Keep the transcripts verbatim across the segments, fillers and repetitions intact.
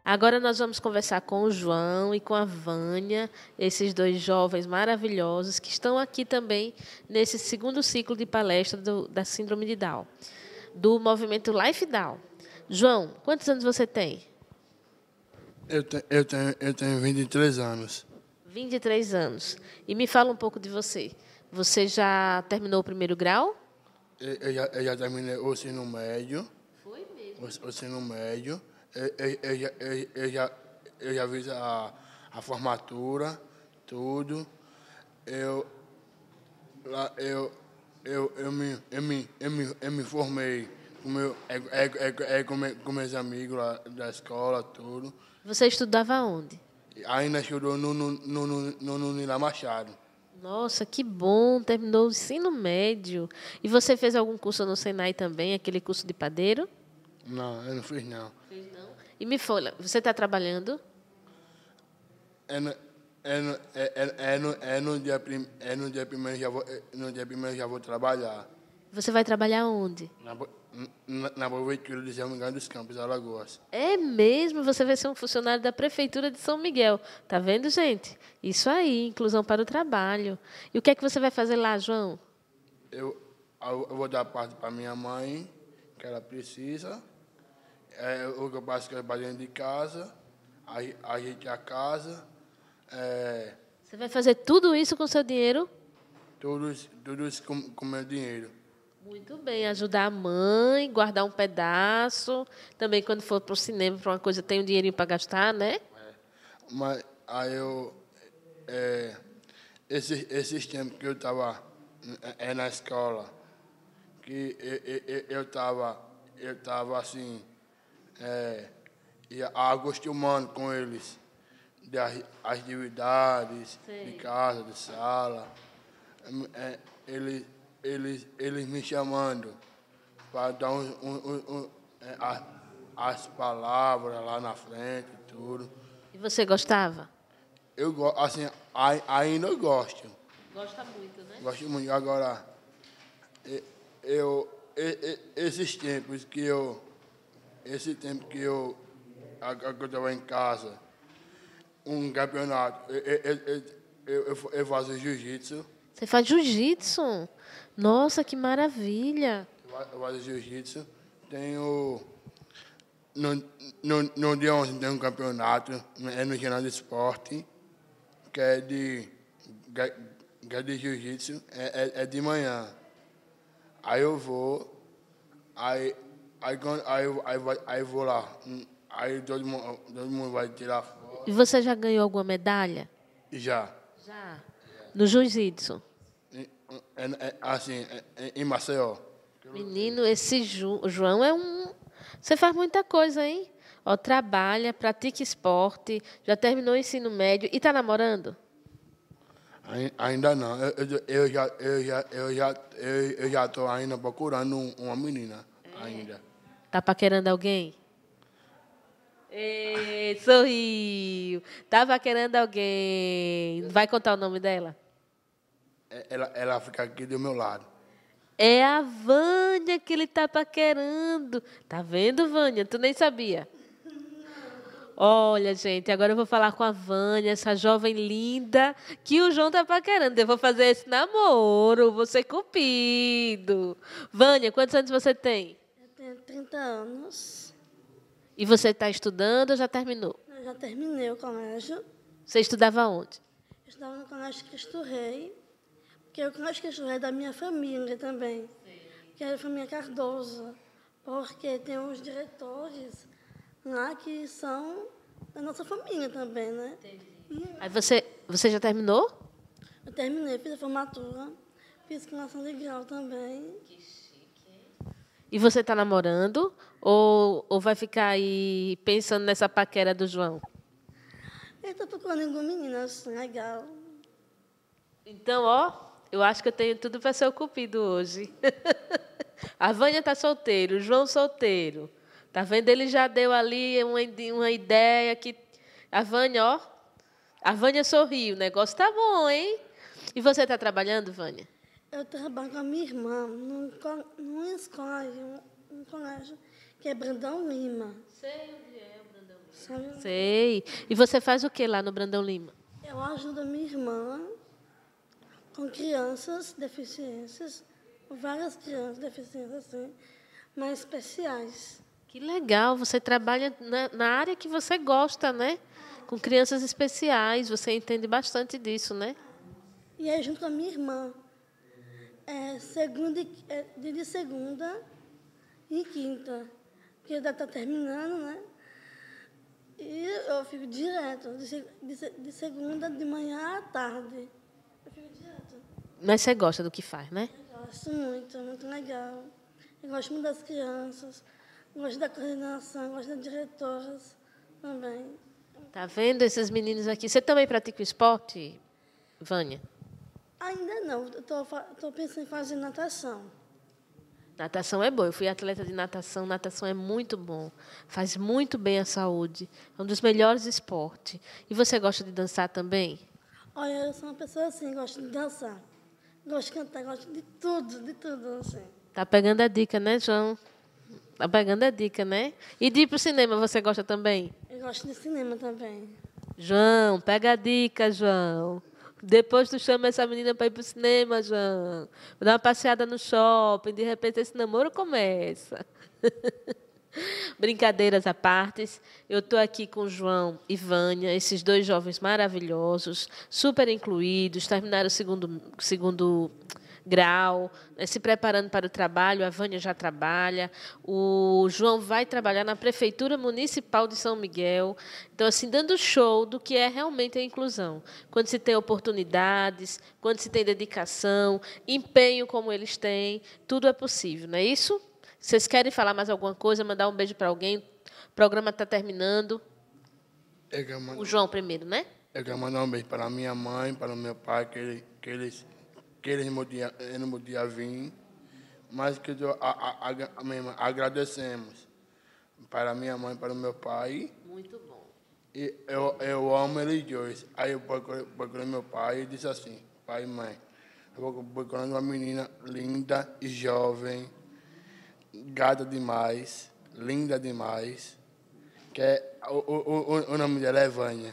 Agora nós vamos conversar com o João e com a Vânia, esses dois jovens maravilhosos que estão aqui também nesse segundo ciclo de palestra do, da Síndrome de Down, do movimento Life Down. João, quantos anos você tem? Eu, te, eu, tenho, eu tenho vinte e três anos. vinte e três anos. E me fala um pouco de você. Você já terminou o primeiro grau? Eu, eu, já, eu já terminei o ensino médio. Foi mesmo. O, o ensino médio. Eu, eu, eu, já, eu, eu, já, eu já fiz a, a formatura, tudo. Eu, lá, eu, eu, eu, me, eu, me, eu, me, eu me formei com, meu, é, é, é, com, me, com meus amigos lá da escola, tudo. Você estudava onde? Ainda estudou no, no, no, no, no, no Nila Machado. Nossa, que bom, terminou o ensino médio. E você fez algum curso no Senai também, aquele curso de padeiro? Não, eu não fiz, não. Fez não? E me fala, você está trabalhando? É no, é no, é, é, é no, é no dia, prim, é no dia primeiro já vou, no dia primeiro já vou trabalhar. Você vai trabalhar onde? Na, na, na prefeitura de São Miguel dos Campos, Alagoas. É mesmo? Você vai ser um funcionário da prefeitura de São Miguel. Tá vendo, gente? Isso aí, inclusão para o trabalho. E o que é que você vai fazer lá, João? Eu, eu vou dar parte para minha mãe, que ela precisa. É, o que eu faço que é para dentro de casa, a, a gente a casa. É, Você vai fazer tudo isso com seu dinheiro? tudo, tudo isso com, com meu dinheiro. Muito bem, ajudar a mãe, guardar um pedaço. Também, quando for para o cinema, para uma coisa, tem um dinheirinho para gastar, né? É, mas aí eu... É, esses, esses tempos que eu estava é, na escola, que eu estava eu estava assim, é, acostumando com eles, das atividades, Sim. de casa, de sala, é, eles, eles, eles me chamando para dar um, um, um, um, é, as, as palavras lá na frente e tudo. E você gostava? Eu gosto, assim, ainda eu gosto. Gosta muito, né? Gosto muito. Agora, eu, eu, esses tempos que eu, esse tempo que eu, que eu estava em casa, um campeonato, eu, eu, eu, eu, eu faço jiu-jitsu. Você faz jiu-jitsu? Nossa, que maravilha! Eu faço jiu-jitsu. Tenho, no, no, no dia onze tem um campeonato, é no ginásio de esporte, que é de, que é de jiu-jitsu, é, é, é de manhã. Aí eu vou, aí, aí, aí, aí, aí, aí vou lá, aí todo mundo, todo mundo vai tirar foto. E você já ganhou alguma medalha? Já. Já. No jiu-jitsu? É, é, assim, é, em Maceió. Menino, esse Ju, João é um... Você faz muita coisa, hein? Ó, trabalha, pratica esporte, já terminou o ensino médio e está namorando? Ainda não. Eu, eu, eu já eu já eu já eu, eu já estou ainda procurando uma menina é. ainda. Tá paquerando alguém? Ei, sorriu. Tá paquerando alguém? Vai contar o nome dela? Ela ela fica aqui do meu lado. É a Vânia que ele tá paquerando. Tá vendo, Vânia? Tu nem sabia. Olha, gente, agora eu vou falar com a Vânia, essa jovem linda, que o João tá paquerando. Eu vou fazer esse namoro, vou ser cupido. Vânia, quantos anos você tem? Eu tenho trinta anos. E você está estudando ou já terminou? Eu já terminei o colégio. Você estudava onde? Eu estudava no Colégio Cristo Rei, que é o Colégio Cristo Rei da minha família também, sim, que é a família Cardoso, porque tem os diretores lá que são da nossa família também, né? Entendi. Aí você, você já terminou? Eu terminei, fiz a formatura, fiz classe de grau também. Que chique, hein? E você está namorando ou, ou vai ficar aí pensando nessa paquera do João? Eu estou procurando alguma menina assim, legal. Então, ó, eu acho que eu tenho tudo para ser o cupido hoje. A Vânia está solteira, o João solteiro. Tá vendo? Ele já deu ali uma, uma ideia que... A Vânia, ó, a Vânia sorriu, o negócio tá bom, hein? E você está trabalhando, Vânia? Eu trabalho com a minha irmã num, numa escola, um, um colégio, que é Brandão Lima. Sei onde é o Brandão Lima. sabe? Sei. E você faz o que lá no Brandão Lima? Eu ajudo a minha irmã com crianças deficiências, várias crianças deficientes, assim, mas especiais. Que legal, você trabalha na, na área que você gosta, né? Com crianças especiais, você entende bastante disso, né? E aí, junto com a minha irmã, é, segunda, e- é, dia de segunda e quinta, porque ainda está terminando, né? E eu fico direto, de, se- de se- de segunda de manhã à tarde. Eu fico direto. Mas você gosta do que faz, né? Eu gosto muito, é muito legal. Eu gosto muito das crianças, gosto da coordenação, gosto das diretoras também. Tá vendo esses meninos aqui? Você também pratica o esporte, Vânia? Ainda não, estou pensando em fazer natação. Natação é bom. Eu fui atleta de natação. Natação é muito bom. Faz muito bem à saúde. É um dos melhores esportes. E você gosta de dançar também? Olha, eu sou uma pessoa assim, gosto de dançar, gosto de cantar, gosto de tudo, de tudo, assim. Tá pegando a dica, né, João? Tá pegando a dica, né? E de ir pro cinema, você gosta também? Eu gosto de cinema também. João, pega a dica, João. Depois tu chama essa menina para ir pro cinema, João. Vou dar uma passeada no shopping, de repente esse namoro começa. Brincadeiras à parte, eu estou aqui com o João e Vânia, esses dois jovens maravilhosos, super incluídos, terminaram o segundo, segundo grau, né, se preparando para o trabalho. A Vânia já trabalha, o João vai trabalhar na Prefeitura Municipal de São Miguel. Então, assim, dando show do que é realmente a inclusão. Quando se tem oportunidades, quando se tem dedicação, empenho como eles têm, tudo é possível, não é isso? Vocês querem falar mais alguma coisa, mandar um beijo para alguém? O programa está terminando. Eu quero mandar, O João primeiro, né? eu quero mandar um beijo para a minha mãe, para o meu pai, que, ele, que eles, que eles não podiam, eles não podiam vir, mas que eu, a, a, a, mesmo, agradecemos para a minha mãe, para o meu pai. Muito bom. E eu, eu amo eles dois. Aí eu procurei, procurei meu pai e disse assim, pai e mãe, eu vou procurando uma menina linda e jovem, gata demais, linda demais, que é, o, o, o, o nome dela é Vânia.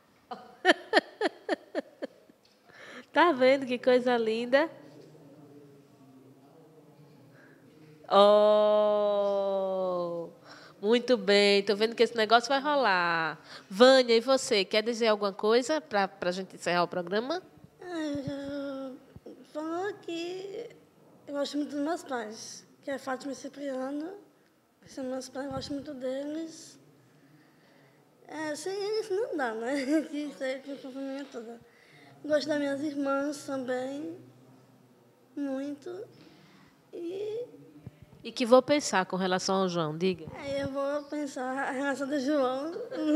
Tá vendo que coisa linda? Oh, muito bem. Estou vendo que esse negócio vai rolar. Vânia, e você? Quer dizer alguma coisa para a gente encerrar o programa? Ah, eu- falando que eu gosto muito dos meus pais, que é Fátima e Cipriano, que são meus pais, eu gosto muito deles. É, sem eles não dá, né? Que isso aí é a família toda. Gosto das minhas irmãs também, muito. E E que vou pensar com relação ao João, diga. aí eu vou pensar a relação do João.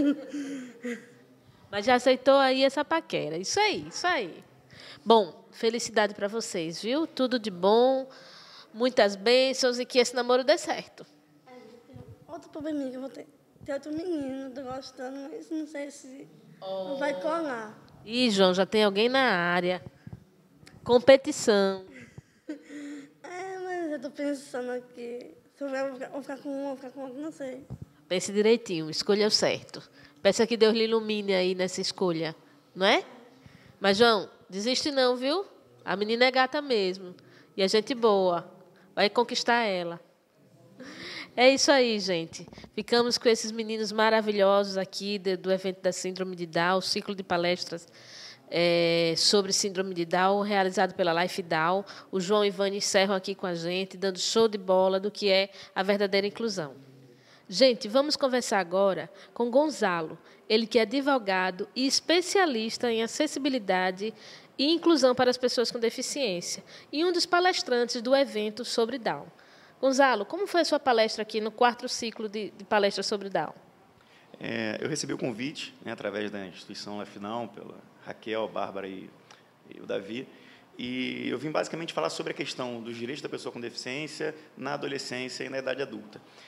Mas já aceitou aí essa paquera. Isso aí, isso aí. Bom, felicidade para vocês, viu? Tudo de bom, muitas bênçãos e que esse namoro dê certo. Outro probleminha que eu vou ter. Tem outro menino, tô gostando, mas não sei se vai colar. Ih, João, já tem alguém na área. Competição. É, mas eu tô pensando aqui. Se eu vou ficar, vou ficar com um, vou ficar com outro, não sei. Pense direitinho, escolha o certo. Peça que Deus lhe ilumine aí nessa escolha, não é? Mas, João, desiste não, viu? A menina é gata mesmo. E é gente boa. Vai conquistar ela. É isso aí, gente. Ficamos com esses meninos maravilhosos aqui de, do evento da Síndrome de Down, o ciclo de palestras é, sobre Síndrome de Down, realizado pela Life Down. O João e Vânia encerram aqui com a gente, dando show de bola do que é a verdadeira inclusão. Gente, vamos conversar agora com Gonzalo, ele que é advogado e especialista em acessibilidade e inclusão para as pessoas com deficiência, e um dos palestrantes do evento sobre Down. Gonzalo, como foi a sua palestra aqui no quarto ciclo de, de palestras sobre Down? É, eu recebi o convite, né, através da instituição Life Down, pela Raquel, a Bárbara e, e o Davi, e eu vim basicamente falar sobre a questão dos direitos da pessoa com deficiência na adolescência e na idade adulta.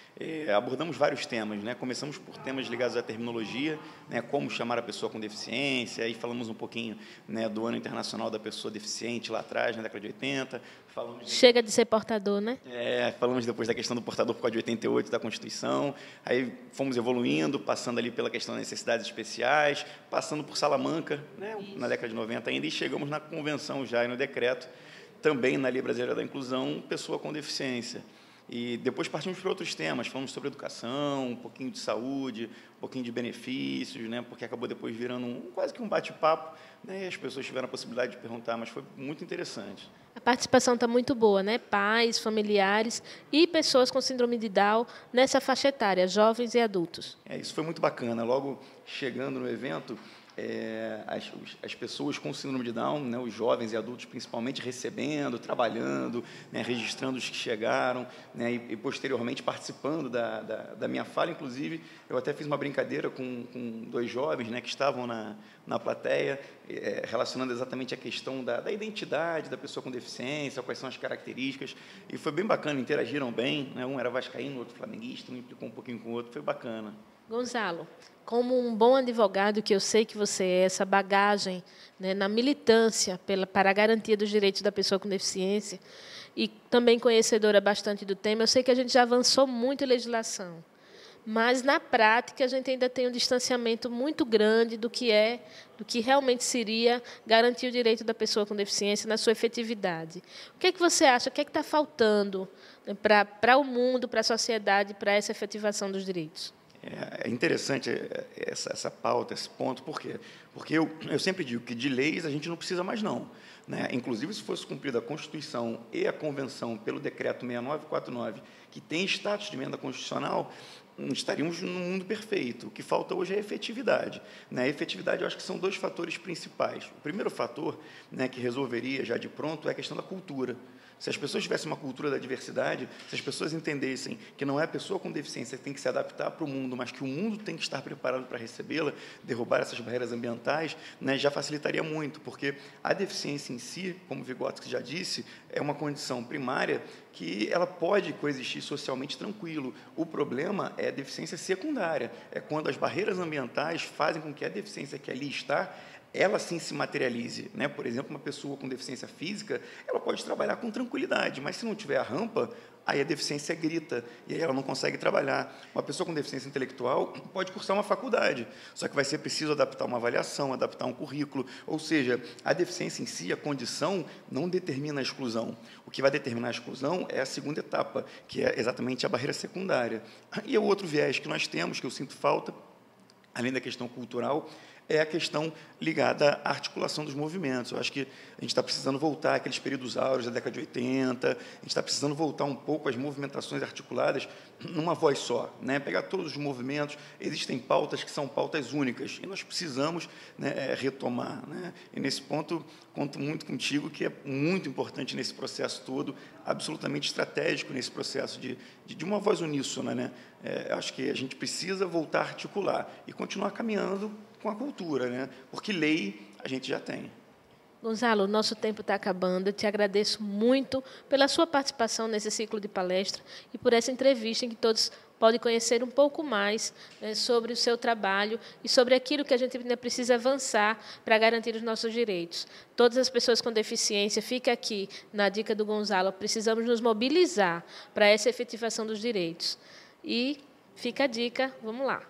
É, abordamos vários temas, né? Começamos por temas ligados à terminologia, né? Como chamar a pessoa com deficiência, aí falamos um pouquinho, né, do Ano Internacional da Pessoa Deficiente lá atrás, na década de oitenta. Falamos de... Chega de ser portador, né? É, falamos depois da questão do portador por causa de oitenta e oito da Constituição, aí fomos evoluindo, passando ali pela questão das necessidades especiais, passando por Salamanca, né, na década de noventa ainda, e chegamos na convenção já e no decreto, também na Lei Brasileira da Inclusão, pessoa com deficiência. E depois partimos para outros temas, falamos sobre educação, um pouquinho de saúde, um pouquinho de benefícios, né, porque acabou depois virando um, quase que um bate-papo, né, e as pessoas tiveram a possibilidade de perguntar, mas foi muito interessante. A participação está muito boa, né? Pais, familiares e pessoas com síndrome de Down nessa faixa etária, jovens e adultos. É, isso foi muito bacana. Logo chegando no evento, É, as, as pessoas com síndrome de Down, né, os jovens e adultos principalmente, recebendo, trabalhando, né, registrando os que chegaram, né, e, e posteriormente participando da, da, da minha fala. Inclusive, eu até fiz uma brincadeira com, com dois jovens, né, que estavam na, na plateia, é, relacionando exatamente a questão da, da identidade da pessoa com deficiência, quais são as características, e foi bem bacana, interagiram bem, né, um era vascaíno, o outro flamenguista, um implicou um pouquinho com o outro, foi bacana. Gonzalo, como um bom advogado, que eu sei que você é, essa bagagem, né, na militância pela, para a garantia dos direitos da pessoa com deficiência, e também conhecedora bastante do tema, eu sei que a gente já avançou muito em legislação, mas, na prática, a gente ainda tem um distanciamento muito grande do que é, do que realmente seria garantir o direito da pessoa com deficiência na sua efetividade. O que é que você acha? O que é que está faltando, né, para, para o mundo, para a sociedade, para essa efetivação dos direitos? É interessante essa, essa pauta, esse ponto, por quê? Porque eu, eu sempre digo que de leis a gente não precisa mais, não. Né? Inclusive, se fosse cumprida a Constituição e a Convenção pelo Decreto seis nove quatro nove, que tem status de emenda constitucional, estaríamos num mundo perfeito. O que falta hoje é efetividade. Né? A efetividade, eu acho que são dois fatores principais. O primeiro fator, né, que resolveria já de pronto é a questão da cultura. Se as pessoas tivessem uma cultura da diversidade, se as pessoas entendessem que não é a pessoa com deficiência que tem que se adaptar para o mundo, mas que o mundo tem que estar preparado para recebê-la, derrubar essas barreiras ambientais, né, já facilitaria muito, porque a deficiência em si, como Vygotsky já disse, é uma condição primária que ela pode coexistir socialmente tranquilo. O problema é a deficiência secundária, é quando as barreiras ambientais fazem com que a deficiência que ali está, ela sim se materialize, né? Por exemplo, uma pessoa com deficiência física, ela pode trabalhar com tranquilidade, mas se não tiver a rampa, aí a deficiência grita, e aí ela não consegue trabalhar. Uma pessoa com deficiência intelectual pode cursar uma faculdade, só que vai ser preciso adaptar uma avaliação, adaptar um currículo, ou seja, a deficiência em si, a condição, não determina a exclusão. O que vai determinar a exclusão é a segunda etapa, que é exatamente a barreira secundária. E o outro viés que nós temos, que eu sinto falta, além da questão cultural, é a questão ligada à articulação dos movimentos. Eu acho que a gente está precisando voltar àqueles períodos áureos da década de oitenta, a gente está precisando voltar um pouco às movimentações articuladas numa voz só, né? Pegar todos os movimentos, existem pautas que são pautas únicas, e nós precisamos, né, retomar. Né? E, nesse ponto, conto muito contigo, que é muito importante nesse processo todo, absolutamente estratégico nesse processo de, de, de uma voz uníssona. Né? É, acho que a gente precisa voltar a articular e continuar caminhando com a cultura, né? Porque lei a gente já tem. Gonzalo, o nosso tempo está acabando. Eu te agradeço muito pela sua participação nesse ciclo de palestra e por essa entrevista em que todos podem conhecer um pouco mais, né, sobre o seu trabalho e sobre aquilo que a gente ainda precisa avançar para garantir os nossos direitos. Todas as pessoas com deficiência, fica aqui na dica do Gonzalo, precisamos nos mobilizar para essa efetivação dos direitos. E fica a dica, vamos lá.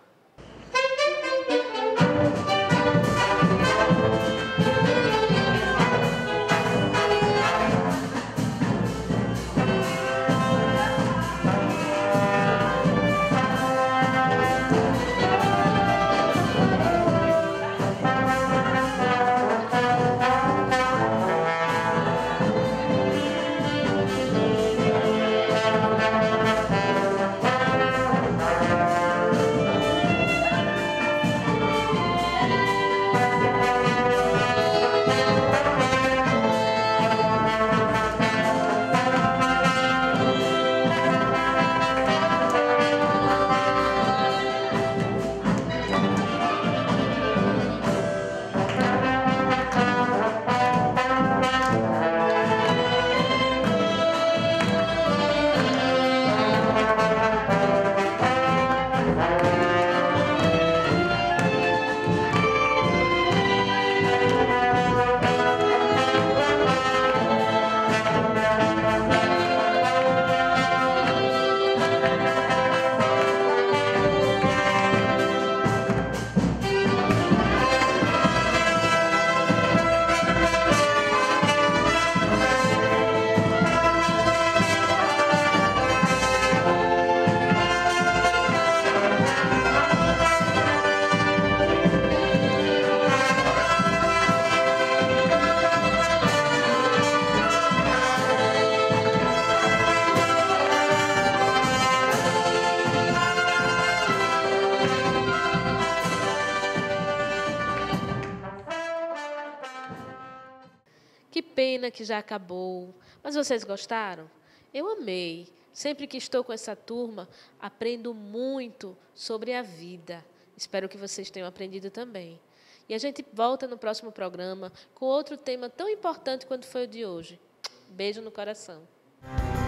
pena que já acabou. Mas vocês gostaram? Eu amei. Sempre que estou com essa turma, aprendo muito sobre a vida. Espero que vocês tenham aprendido também. E a gente volta no próximo programa com outro tema tão importante quanto foi o de hoje. Beijo no coração.